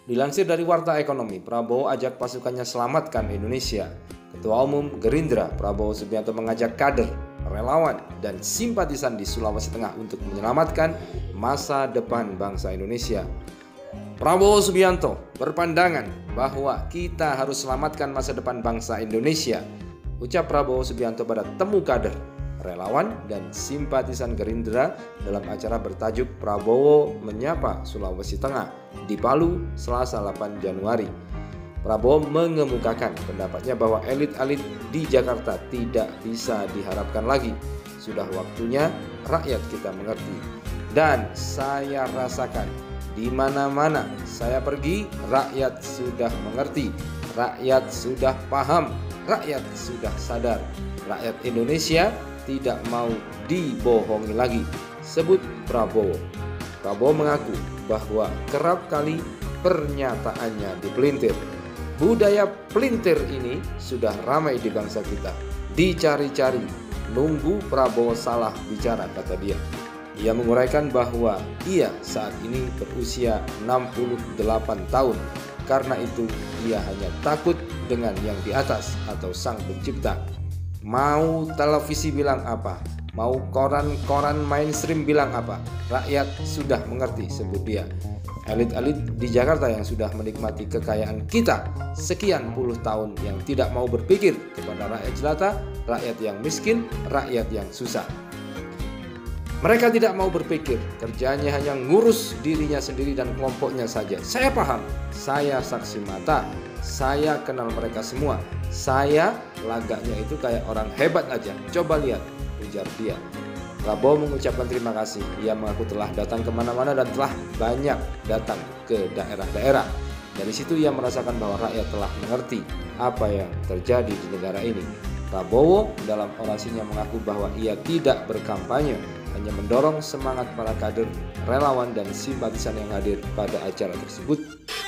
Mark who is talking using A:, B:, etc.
A: Dilansir dari Warta Ekonomi, Prabowo ajak pasukannya selamatkan Indonesia. Ketua Umum Gerindra Prabowo Subianto mengajak kader, relawan, dan simpatisan di Sulawesi Tengah untuk menyelamatkan masa depan bangsa Indonesia. Prabowo Subianto berpandangan bahwa kita harus selamatkan masa depan bangsa Indonesia, ucap Prabowo Subianto pada temu kader, relawan, dan simpatisan Gerindra dalam acara bertajuk Prabowo Menyapa Sulawesi Tengah di Palu, Selasa 8 Januari. Prabowo mengemukakan pendapatnya bahwa elit-elit di Jakarta tidak bisa diharapkan lagi. Sudah waktunya rakyat kita mengerti. Dan saya rasakan di mana-mana saya pergi, rakyat sudah mengerti, rakyat sudah paham, rakyat sudah sadar. Rakyat Indonesia tidak mau dibohongi lagi, sebut Prabowo. Prabowo mengaku bahwa kerap kali pernyataannya dipelintir. Budaya pelintir ini sudah ramai di bangsa kita. Dicari-cari, nunggu Prabowo salah bicara, kata dia. Ia menguraikan bahwa ia saat ini berusia 68 tahun. Karena itu ia hanya takut dengan yang di atas atau Sang Pencipta. Mau televisi bilang apa, mau koran-koran mainstream bilang apa, rakyat sudah mengerti, sebut dia. Elit-elit di Jakarta yang sudah menikmati kekayaan kita sekian puluh tahun yang tidak mau berpikir kepada rakyat jelata, rakyat yang miskin, rakyat yang susah. Mereka tidak mau berpikir, kerjanya hanya ngurus dirinya sendiri dan kelompoknya saja. Saya paham, saya saksi mata, saya kenal mereka semua. Saya lagaknya itu kayak orang hebat aja, coba lihat, ujar dia. Prabowo mengucapkan terima kasih. Ia mengaku telah datang kemana-mana dan telah banyak datang ke daerah-daerah. Dari situ ia merasakan bahwa rakyat telah mengerti apa yang terjadi di negara ini. Prabowo dalam orasinya mengaku bahwa ia tidak berkampanye, hanya mendorong semangat para kader, relawan, dan simpatisan yang hadir pada acara tersebut.